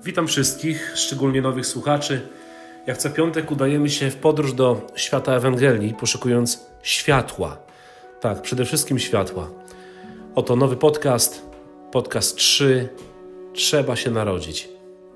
Witam wszystkich, szczególnie nowych słuchaczy. Jak co piątek udajemy się w podróż do świata Ewangelii, poszukując światła. Tak, przede wszystkim światła. Oto nowy podcast 3. Trzeba się narodzić.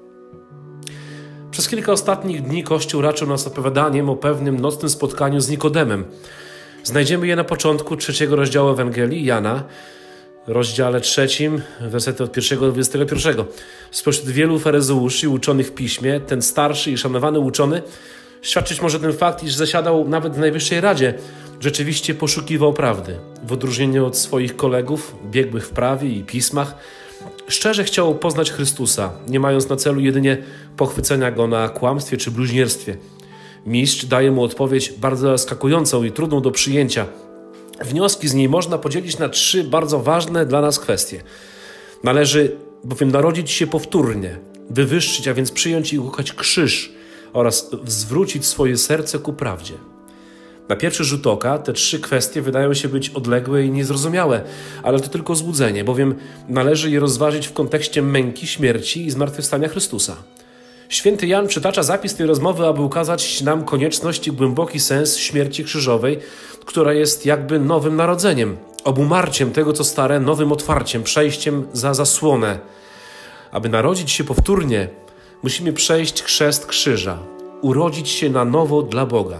Przez kilka ostatnich dni Kościół raczył nas opowiadaniem o pewnym nocnym spotkaniu z Nikodemem. Znajdziemy je na początku 3 rozdziału Ewangelii Jana, rozdziale 3, wersety od 1 do 21. Spośród wielu faryzeuszy uczonych w piśmie, ten starszy i szanowany uczony, świadczyć może ten fakt, iż zasiadał nawet w Najwyższej Radzie, rzeczywiście poszukiwał prawdy. W odróżnieniu od swoich kolegów, biegłych w prawie i pismach, szczerze chciał poznać Chrystusa, nie mając na celu jedynie pochwycenia Go na kłamstwie czy bluźnierstwie. Mistrz daje mu odpowiedź bardzo zaskakującą i trudną do przyjęcia. Wnioski z niej można podzielić na 3 bardzo ważne dla nas kwestie. Należy bowiem narodzić się powtórnie, wywyższyć, a więc przyjąć i ukochać krzyż oraz zwrócić swoje serce ku prawdzie. Na pierwszy rzut oka te 3 kwestie wydają się być odległe i niezrozumiałe, ale to tylko złudzenie, bowiem należy je rozważyć w kontekście męki, śmierci i zmartwychwstania Chrystusa. Święty Jan przytacza zapis tej rozmowy, aby ukazać nam konieczność i głęboki sens śmierci krzyżowej, która jest jakby nowym narodzeniem, obumarciem tego, co stare, nowym otwarciem, przejściem za zasłonę. Aby narodzić się powtórnie, musimy przejść chrzest krzyża, urodzić się na nowo dla Boga.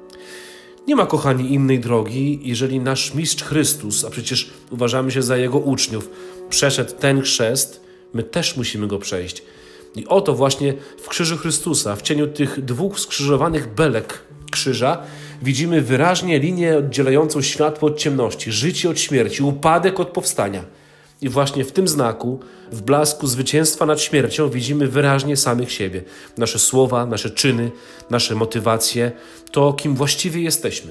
Nie ma, kochani, innej drogi, jeżeli nasz Mistrz Chrystus, a przecież uważamy się za Jego uczniów, przeszedł ten chrzest, my też musimy go przejść. I oto właśnie w krzyżu Chrystusa, w cieniu tych 2 skrzyżowanych belek krzyża, widzimy wyraźnie linię oddzielającą światło od ciemności, życie od śmierci, upadek od powstania. I właśnie w tym znaku, w blasku zwycięstwa nad śmiercią widzimy wyraźnie samych siebie. Nasze słowa, nasze czyny, nasze motywacje, to kim właściwie jesteśmy.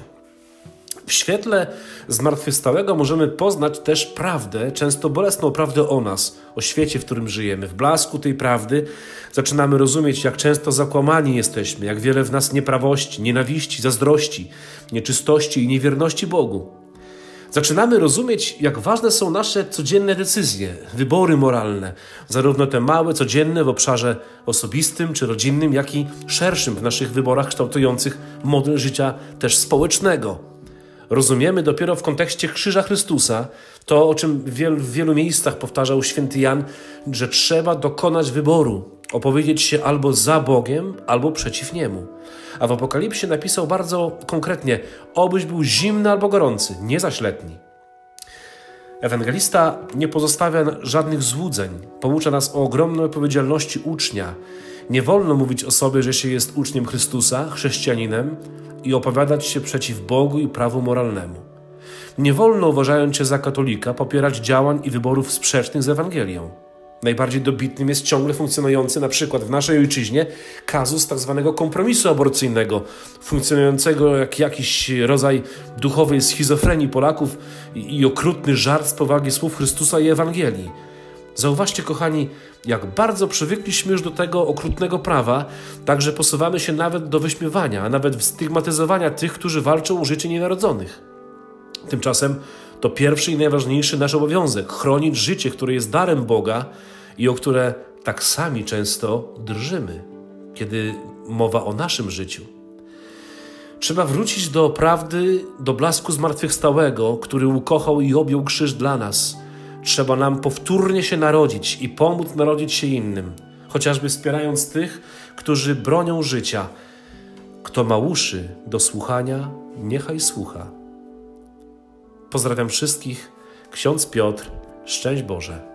W świetle zmartwychwstałego możemy poznać też prawdę, często bolesną prawdę o nas, o świecie, w którym żyjemy. W blasku tej prawdy zaczynamy rozumieć, jak często zakłamani jesteśmy, jak wiele w nas nieprawości, nienawiści, zazdrości, nieczystości i niewierności Bogu. Zaczynamy rozumieć, jak ważne są nasze codzienne decyzje, wybory moralne, zarówno te małe, codzienne w obszarze osobistym czy rodzinnym, jak i szerszym w naszych wyborach kształtujących model życia też społecznego. Rozumiemy dopiero w kontekście krzyża Chrystusa to, o czym w wielu miejscach powtarzał święty Jan, że trzeba dokonać wyboru, opowiedzieć się albo za Bogiem, albo przeciw Niemu. A w Apokalipsie napisał bardzo konkretnie, obyś był zimny albo gorący, nie zaś letni. Ewangelista nie pozostawia żadnych złudzeń, poucza nas o ogromnej odpowiedzialności ucznia. Nie wolno mówić o sobie, że się jest uczniem Chrystusa, chrześcijaninem i opowiadać się przeciw Bogu i prawu moralnemu. Nie wolno, uważając się za katolika, popierać działań i wyborów sprzecznych z Ewangelią. Najbardziej dobitnym jest ciągle funkcjonujący na przykład w naszej ojczyźnie kazus tak zwanego kompromisu aborcyjnego, funkcjonującego jak jakiś rodzaj duchowej schizofrenii Polaków i okrutny żart z powagi słów Chrystusa i Ewangelii. Zauważcie, kochani, jak bardzo przywykliśmy już do tego okrutnego prawa, tak że posuwamy się nawet do wyśmiewania, a nawet stygmatyzowania tych, którzy walczą o życie nienarodzonych. Tymczasem to pierwszy i najważniejszy nasz obowiązek – chronić życie, które jest darem Boga i o które tak sami często drżymy, kiedy mowa o naszym życiu. Trzeba wrócić do prawdy, do blasku zmartwychwstałego, który ukochał i objął krzyż dla nas. Trzeba nam powtórnie się narodzić i pomóc narodzić się innym, chociażby wspierając tych, którzy bronią życia. Kto ma uszy do słuchania, niechaj słucha. Pozdrawiam wszystkich, ksiądz Piotr, szczęść Boże.